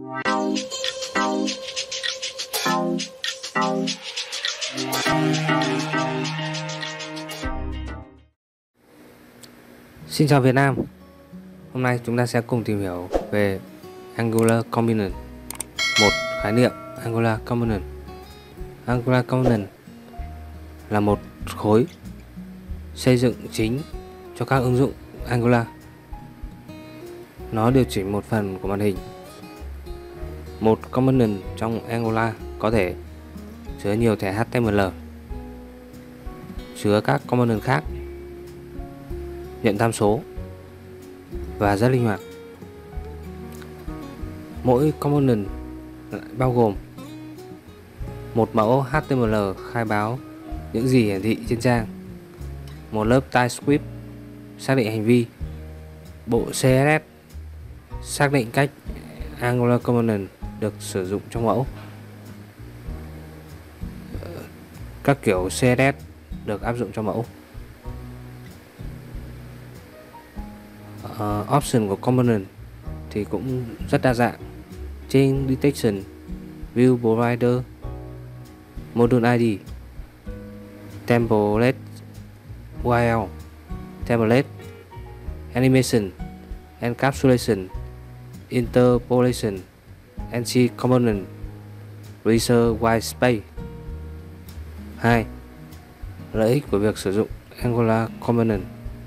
Xin chào Việt Nam. Hôm nay chúng ta sẽ cùng tìm hiểu về Angular Component. Một khái niệm Angular Component. Angular Component là một khối xây dựng chính cho các ứng dụng Angular. Nó điều chỉnh một phần của màn hình. Một component trong Angular có thể chứa nhiều thẻ HTML, chứa các component khác, nhận tham số và rất linh hoạt. Mỗi component bao gồm một mẫu HTML khai báo những gì hiển thị trên trang, một lớp TypeScript xác định hành vi, bộ CSS xác định cách Angular Component được sử dụng trong mẫu. Các kiểu CSS được áp dụng trong mẫu. Option của component thì cũng rất đa dạng: Chain Detection, View Provider, Module ID, Template URL, Template, Animation, Encapsulation, Interpolation, NC Component, Reserve White Space. 2. Lợi ích của việc sử dụng Angular Component.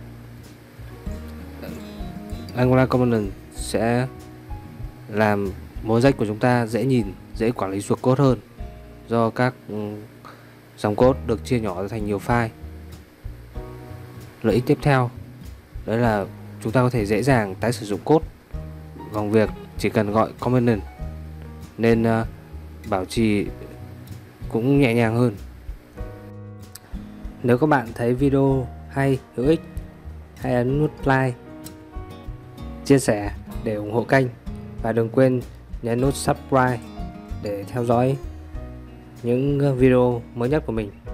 Angular Component sẽ làm mozaic của chúng ta dễ nhìn, dễ quản lý source code hơn, do các dòng code được chia nhỏ thành nhiều file. Lợi ích tiếp theo đó là chúng ta có thể dễ dàng tái sử dụng code bằng việc chỉ cần gọi component, nên bảo trì cũng nhẹ nhàng hơn. Nếu các bạn thấy video hay, hữu ích, hãy ấn nút like, chia sẻ để ủng hộ kênh, và đừng quên nhấn nút subscribe để theo dõi những video mới nhất của mình.